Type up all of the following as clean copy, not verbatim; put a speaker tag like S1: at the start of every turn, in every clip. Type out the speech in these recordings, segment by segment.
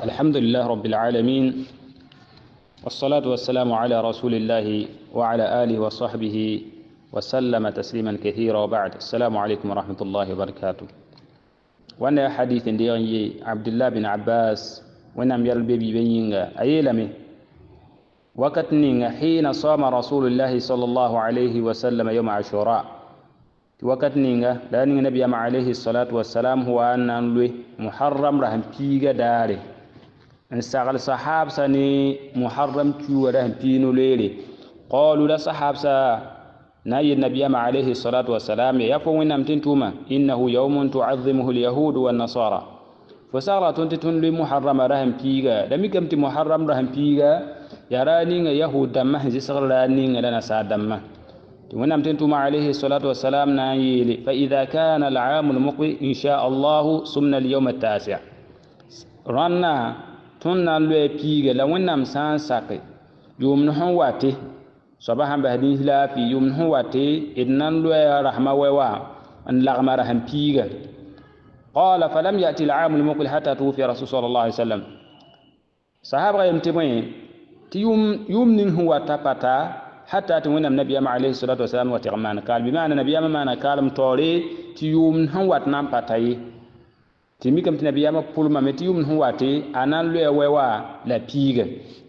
S1: الحمد لله رب العالمين، والصلاة والسلام على رسول الله وعلى آله وصحبه وسلم تسليما كثيرا، وبعد. السلام عليكم ورحمة الله وبركاته. وانا حديث ديغي عبد الله بن عباس وانا ميال بيبي بينينغا ايلامي وقت نينغا حين صام رسول الله صلى الله عليه وسلم يوم عاشوراء. وقت نينغا لان النبي عليه الصلاة والسلام هو أن نلوي محرم رحم بيغا داري انساغل صحاب سني محرم كيو رحم بينو ليلي. قالوا لا صحاب سا ناي النبي عليه الصلاة والسلام يفو ونمتن توما إنه يوم تعظمه اليهود والنصارى. فسارة تنتن لي محرم رحم بيغا لم يكمت محرم رحم بيغا يراني يهود دمه جسر راني لنا سادمه. ونمتن توما عليه الصلاة والسلام نايلي فإذا كان العام المقبل إن شاء الله صمنا اليوم التاسع. رانا تنن لي بيغا لونم سان ساقي يوم نحن واتي صباحا بهدين لا في يوم هواتي إنن لوي رحمة ووا أن لغم رحم بيغا. قال فلم يأتي العام المقبل حتى توفي رسول صلى الله عليه وسلم. صحابة يمتبين تي يوم نين هو تابتا حتى تونم النبي عليه الصلاة والسلام وتغمان قال بمعنى النبي ما قال مطوري تي يوم هو تنام باتاي تي ميكم تنبي ما بول ما تي يوم هواتي أنان لوي ووا لا بيغا.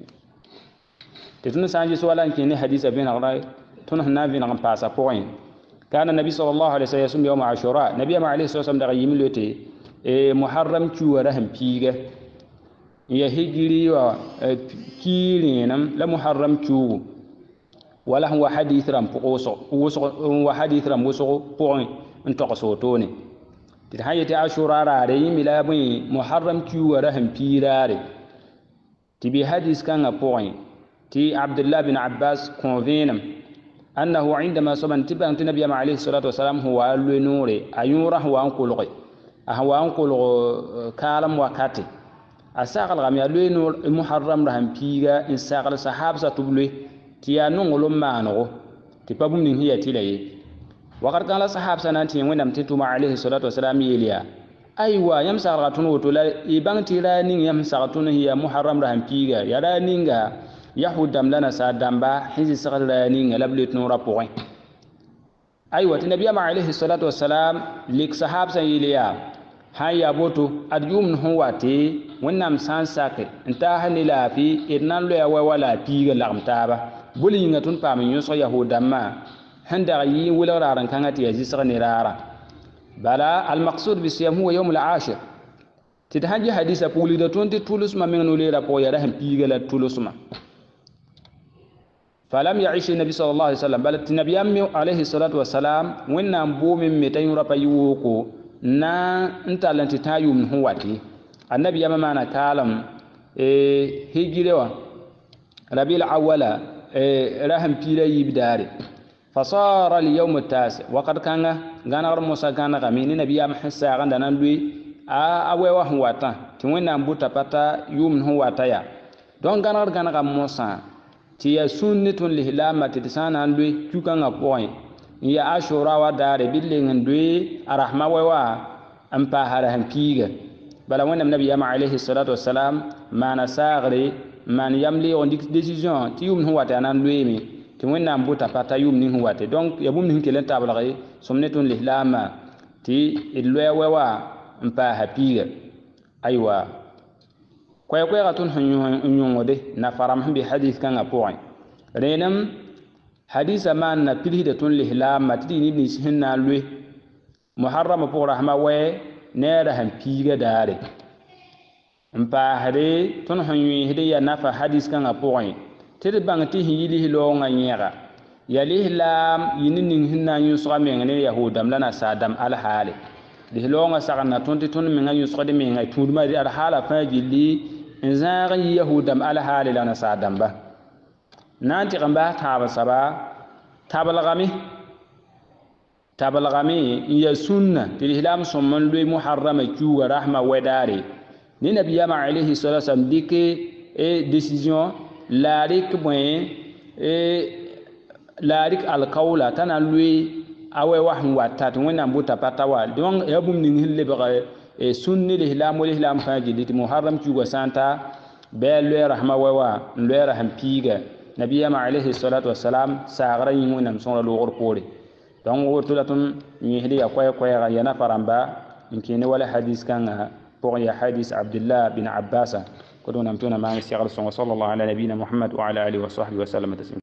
S1: تتون سانجي سوالا كيني حديث بين غراي تون هنا بين غم باسا بوين. كان النبي صلى الله عليه وسلم يصوم يوم عاشوراء. النبي عليه الصلاه والسلام دغ يملوتي محرم كيو رحم بيغا يا هجري و كيرينم لا محرم كيو ولا هو حديث رام بوسو وحديث رام وسو بوين انتو صوتوني تحيتي عاشوراء راري ملابي محرم كيو رحم بيراري تبي حديث كان بوين تي عبد الله بن عباس كونفينم أنه عندما صبن تبع النبي عليه الصلاة والسلام هو النوري أيوره هو أنقلقي هو أنقلق كلام وكاتي أساقل غمي النور محرم رهم بيجا إن ساقل صحاب ستبلي تيا نقول ما نقول تبابم من هي تلاي. وقد كان صحاب سنتي وين نمتتم عليه الصلاة والسلام يليا أيوة يمسارتون وتلا يبان تلانين يمسارتون هي محرم رهم بيجا يرانينغا يهودم لنا سادمبا حزي سغلاني لبلت نورا بوين. أيوة النبي عليه الصلاة والسلام لك صحاب سيليا هيا بوتو أديوم هواتي ونام سان ساكت انتهى لا في إرنان لو ولا بيغ لغمتابا بولينغا تون بامن يوسو يهودم ما هندغي ولا رارن كانت يزي سغني رارا. بلا المقصود بالصيام هو يوم العاشر. تتهجي حديثة بولي دتون تولوس ما من نوليرا بويا رحم بيغ لتولوس ما. فلم يعيش النبي صلى الله عليه وسلم بل النبي عليه الصلاة والسلام وإن بوم متين ربا يوكو نا انت لنت تايو من هواتي النبي ما أنا كلام هجروا ربيع الأول رحم بيلا يبداري. فصار اليوم التاسع وقد كان غنر موسى كان غمين النبي محسا غندنا لوي أوي وهواتا تيوين بوتا باتا يوم هواتايا دون غنر موسى تيا سنة لهلامة تتسان عندي كوكان أبوين يا أشورا ودار بيلين عندي الرحمة ووا أمبا هرهم بيجا. بلا وين النبي عليه الصلاة والسلام ما نساغري ما يملي عندك ديسيجن تيوم هو تانا لويمي تيوين نامبوتا باتا يوم نين هو تي دونك يبوم نين كلن تابلغي سنة لهلامة تي اللوي ووا أمبا هبيجا. أيوة كوي غاتون هنيونغودي نفرام بحديث كان أبوين رينم حديث ما نبيه دتون لهلا ما تديني بنسهن لوي محرم بور رحمة وي نيرهم بيغا داري مبا هدي تون هنيوي هدي يا نفا حديث كان أبوين تدبان تيه يليه لونغا نيغا يليه لام ينين هنا يسغى من يهودم لنا سادم على حالي لهلونغا سغنا تون من يسغى من تون ما دي الحالة فاجلي إنزاغ يهودم على حال لنا سادم با نانتي غمبا تابا سبا تابلغامي يا سنة تلهلام سمن لوي محرم كيو رحمة وداري ني نبي عليه الصلاة والسلام ديكي ديسيجن لاريك بوين لاريك القولة تنا لوي awe wa hu watata wona mbuta pata wa donc yabum ni hille be sunni l'islam fajidi ti muharram tugo santa bel le rahma wa le raham piga nabiyama alayhi salatu wassalam sagra yimu nam son lo pore donc woto la tum ni hidi ya koy yana faramba inkini wala hadis kan pour ya hadis abdullah bin abbas ko don am tuna ma sigar son sallallahu ala nabiyina muhammad wa ala alihi wa sahbihi wa sallam